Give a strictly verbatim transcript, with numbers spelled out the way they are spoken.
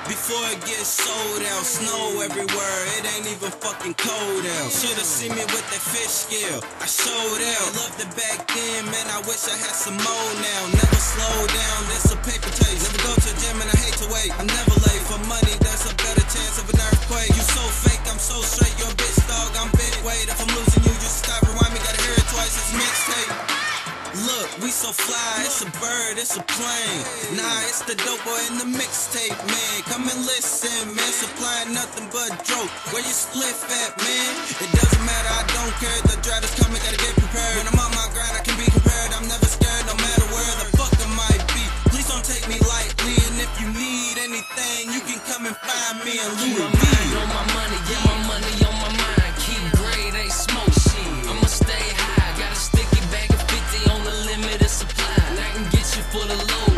before it gets sold out. Snow everywhere, it ain't even fucking cold out. Should've seen me with that fish scale, I showed out. Loved it back then, man, I wish I had some more now. Never slow down, that's a paper chase. Never go to the gym and I hate to wait. I'm never late for money, that's a better chance of an earthquake. You so fake, I'm so straight, you're a bitch dog, I'm big weight. If I'm losing you, just stop, rewind me, gotta hear it twice, it's mixtape. Look, we so fly, it's a bird, it's a plane. Nah, it's the dope boy in the mixtape, man. Come and listen, man, supplying nothing but dope. Where you spliff at, man? It doesn't matter, I don't care. The driver's coming, gotta get prepared. When I'm on my grind, I can be compared. I'm never scared, no matter where the fuck I might be. Please don't take me lightly, and if you need anything, you can come and find me and Louis V. On my money, yeah, my money on my mind. Keep grade, ain't smoke shit. I'ma stay high, got a sticky bag of fifty on the limited supply. I can get you for the low.